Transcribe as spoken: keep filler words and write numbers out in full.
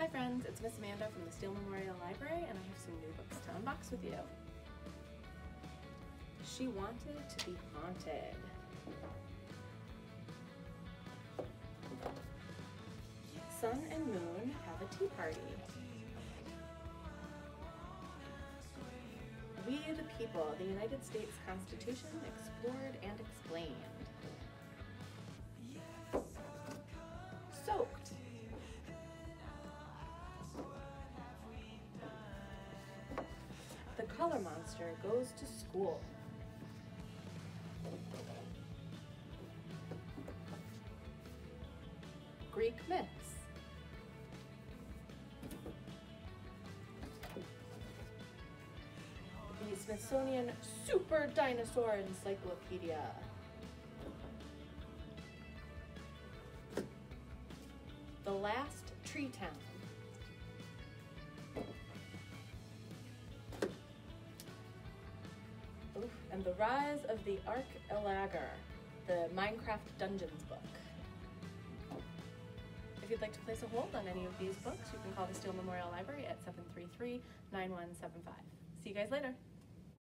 Hi friends, it's Miss Amanda from the Steele Memorial Library, and I have some new books to unbox with you. She Wanted to Be Haunted. Sun and Moon Have a Tea Party. We the People, the United States Constitution Explored and Explained. Soaked. The Color Monster Goes to School. Greek Myths. The Smithsonian Super Dinosaur Encyclopedia. The Last Tree Town. Oof. And The Rise of the Arch-Elager, the Minecraft Dungeons book. If you'd like to place a hold on any of these books, you can call the Steele Memorial Library at seven three three, nine one seven five. See you guys later.